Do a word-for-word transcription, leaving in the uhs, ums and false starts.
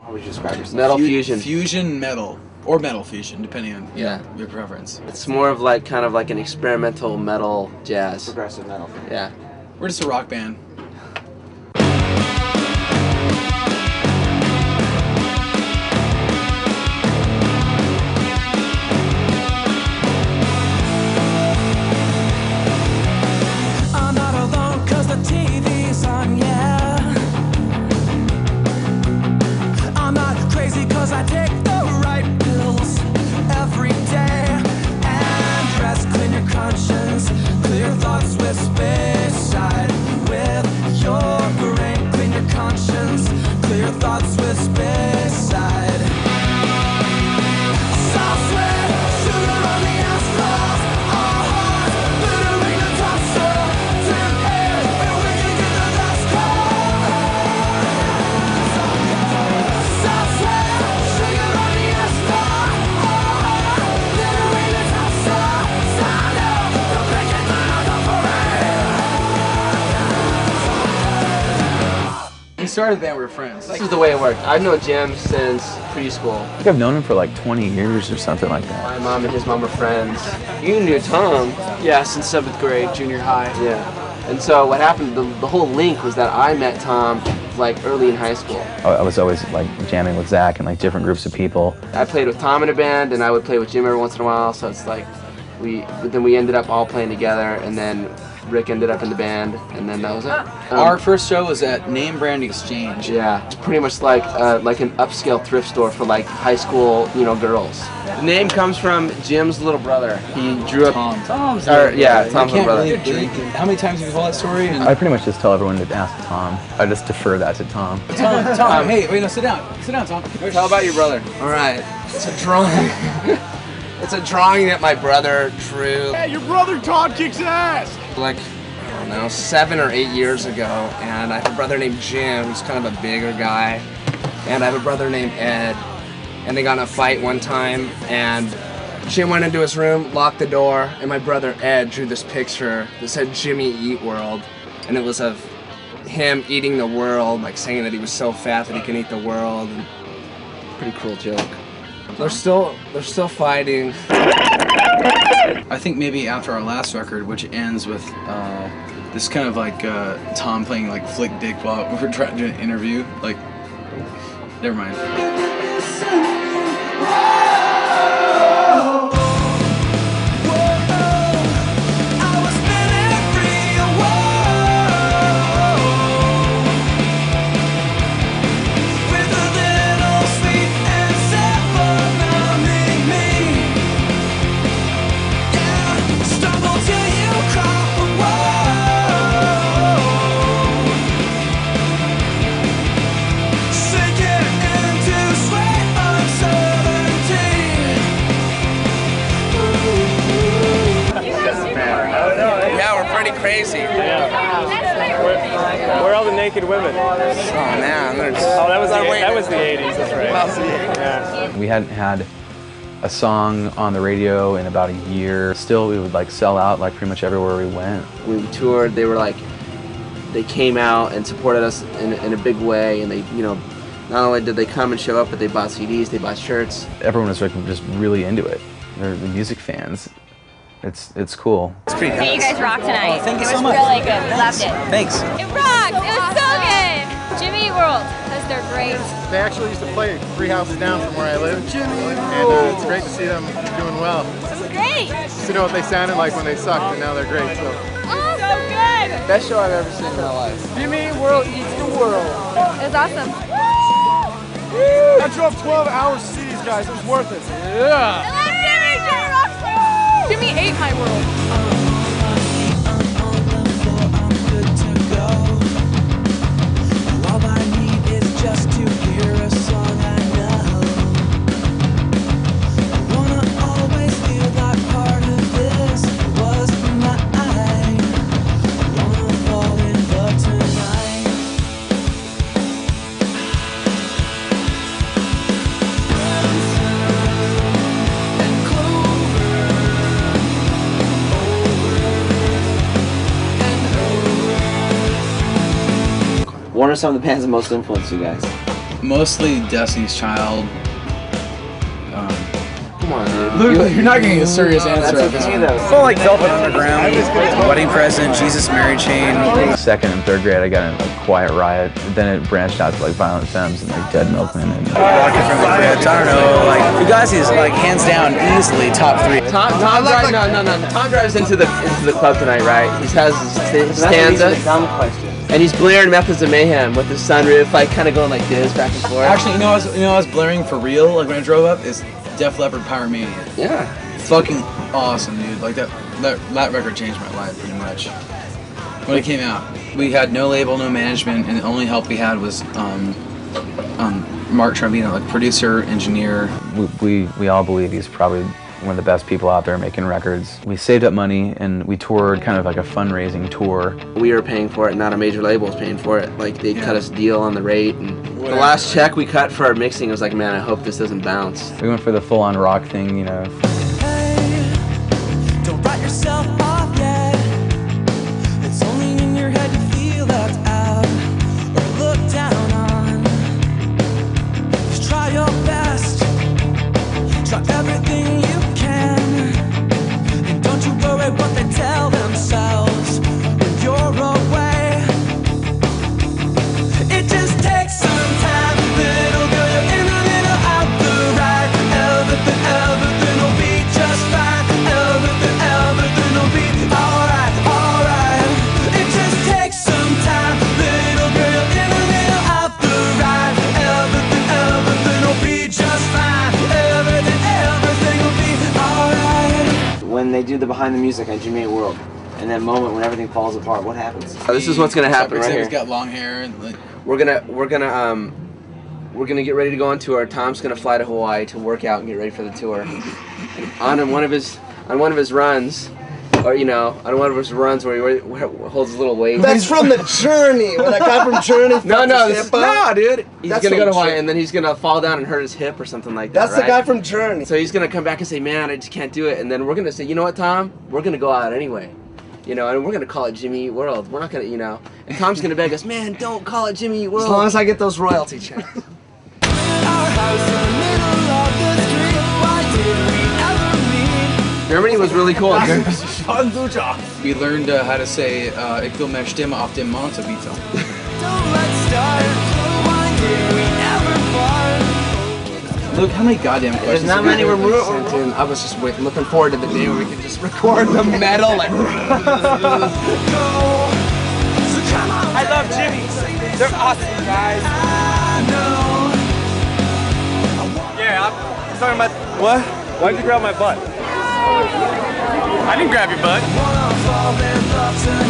How would you describe yourself? Metal Fu fusion. Fusion metal. Or metal fusion, depending on Yeah. know, your preference. It's more of like kind of like an experimental metal jazz. Progressive metal. Yeah. We're just a rock band. I'm not alone 'cause the T V's on, yeah. I'm not crazy 'cause I take the right pills every day. And rest, clean your conscience, clear your thoughts with space side. With your brain, clean your conscience, clear your thoughts with space side. Soft sweat, sugar on the asphalt, our hearts littering the topsoil to air, and we can get the dust cold. Soft sweat, sugar on the asphalt, our hearts littering the topsoil. Stand up, don't make it loud on parade. We started the band, we were friends. This is the way it worked. I've known Jim since preschool. I think I've known him for like twenty years or something like that. My mom and his mom were friends. You knew Tom. Yeah, since seventh grade, junior high. Yeah. And so what happened, the, the whole link was that I met Tom like early in high school. I I was always like jamming with Zach and like different groups of people. I played with Tom in a band and I would play with Jim every once in a while, so it's like we but then we ended up all playing together, and then Rick ended up in the band, and then that was it. Um, Our first show was at Name Brand Exchange. Yeah, it's pretty much like uh, like an upscale thrift store for like high school, you know, girls. The name comes from Jim's little brother. He drew up. Tom. Tom's Or, yeah, I Tom's can't little really brother. drink. How many times have you told that story? And I pretty much just tell everyone to ask Tom. I just defer that to Tom. Tom, Tom, hey, wait, no, sit down. Sit down, Tom. Tell about your brother. All right, it's a drawing. It's a drawing that my brother drew. Hey, your brother Todd kicks ass! Like, I don't know, seven or eight years ago, and I have a brother named Jim, who's kind of a bigger guy, and I have a brother named Ed, and they got in a fight one time, and Jim went into his room, locked the door, and my brother Ed drew this picture that said Jimmy Eat World, and it was of him eating the world, like saying that he was so fat that he can eat the world. And pretty cruel joke. They're still, they're still fighting. I think maybe after our last record, which ends with uh, this kind of like uh, Tom playing like flick dick while we're trying to do an interview, like, never mind. Crazy. Yeah. Where, where are all the naked women? Oh man, there's. Oh, that was the, that was the eighties. That's right. Yeah. We hadn't had a song on the radio in about a year. Still, we would like sell out like pretty much everywhere we went. We toured. They were like, they came out and supported us in, in a big way, and they, you know, not only did they come and show up, but they bought C Ds, they bought shirts. Everyone was like just really into it. They're the music fans. It's it's cool. It's pretty Hey, you guys rocked tonight. Oh, thank you it so was much. really good. We loved it. Thanks. It rocked. It was so good. Jimmy Eat World, because they're great. They actually used to play three houses down from where I live. And uh, it's great to see them doing well. It was great. Just to know what they sounded like when they sucked, and now they're great. So. Oh, so good. Best show I've ever seen in my life. Jimmy Eat World eats the world. It was awesome. I drove twelve hours to see these guys. It was worth it. Yeah. I love Jimmy. Jimmy rocks so. Jimmy ate my world. What are some of the bands that most influenced you guys? mostly Destiny's Child. Um, Come on, dude. Luke, you're not getting a serious answer on this one. So like Velvet Underground, Wedding Present, Jesus Mary Chain. Second and third grade, I got in like Quiet Riot. Then it branched out to like Violent Femmes and like Dead Milkmen. And Walking from the Crypts. I don't know, like Fugazi is like hands down easily top three. Tom, Tom drives, no, no, no. Tom drives into the into the club tonight, right? He has his stanza, dumb question. and he's blaring Methods of Mayhem with his sunroof, like kind of going like this, back and forth. Actually, you know, I was, you know, I was blaring for real. Like when I drove up, is Def Leppard Pyromania. Yeah. Fucking awesome, dude. Like that, that, that record changed my life pretty much. When it came out, we had no label, no management, and the only help we had was um, um, Mark Trombino, like producer, engineer. we, we, we all believe he's probably one of the best people out there making records. We saved up money and we toured kind of like a fundraising tour. We were paying for it, not a major label was paying for it. Like they Yeah. cut us a deal on the rate, and the last check we cut for our mixing was like, man, I hope this doesn't bounce. We went for the full-on rock thing, you know. Hey, don't write yourself off yet. It's only in your head you feel left out or looked down on. Just try your best. Try everything you can. And don't you worry what they tell themselves when you're away. It just takes some time, little girl. You're in a little out the right. Everything, everything will be just fine. Everything, everything will be alright, alright. It just takes some time, little girl. You're in a little out the right. Everything, everything will be just fine. Everything, everything will be alright. When they do the behind the music on Jimmy Eat World, and that moment when everything falls apart, what happens? Oh, this is what's gonna happen right He's here. got long hair and like. We're gonna we're gonna um we're gonna get ready to go on tour. Tom's gonna fly to Hawaii to work out and get ready for the tour. And on one of his on one of his runs, or you know, on one of his runs where he holds his little weight. That's from the Journey. When that guy from Journey. No, no, this, this, no, dude. He's That's gonna go from to Hawaii Journey. and then he's gonna fall down and hurt his hip or something like that. That's right? the guy from Journey. So he's gonna come back and say, "Man, I just can't do it." And then we're gonna say, "You know what, Tom? We're gonna go out anyway." You know, and we're gonna call it Jimmy Eat World. We're not gonna, you know. And Tom's gonna beg us, "Man, don't call it Jimmy Eat World." As long as I get those royalty checks. Our house in the middle of the street. Why did we ever meet? Germany was really cool. We learned uh, how to say uh, "Ich will mehr Stimme auf dem Monitor bieten." Don't let's start. Why did we ever part? Look, how many goddamn questions? There's not have many we we're got? moving. And I was just wait, looking forward to the day where we can just record the metal and. I love Jimmy. They're awesome guys. Yeah, I'm talking about what? Why'd you grab my butt? I didn't grab your butt. Wanna fall in love tonight.